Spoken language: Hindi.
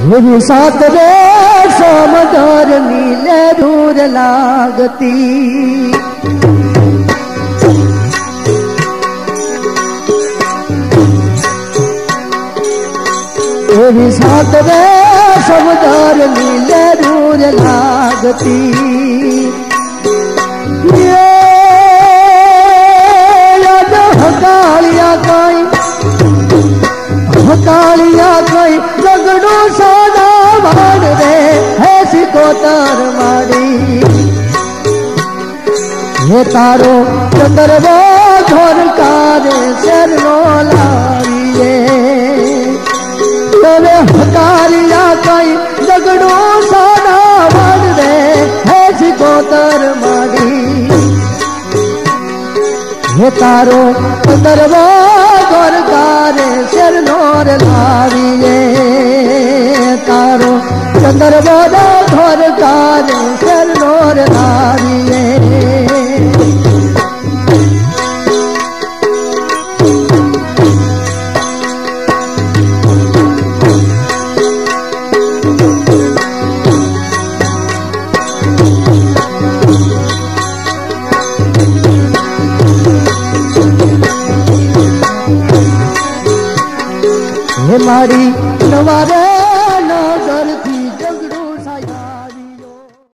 मेरी साथ रे समदर नीले दूर लागती मेरी साथ रे समदर नीले दूर लागती ये याद हकालिया कोई जगड़ो सोना मान रे है सिकोतर मारी ये तारो चंद्रवा घोर कारे शर नो लारिए तोरे हकालिया कोई जगड़ो सोना मान रे है सिकोतर मारी ये तारो चंद्रवा घोर कारे शर नोर लारिए तारो चंद्रवा घोर कारे शर नोर लारिए मारी नवारे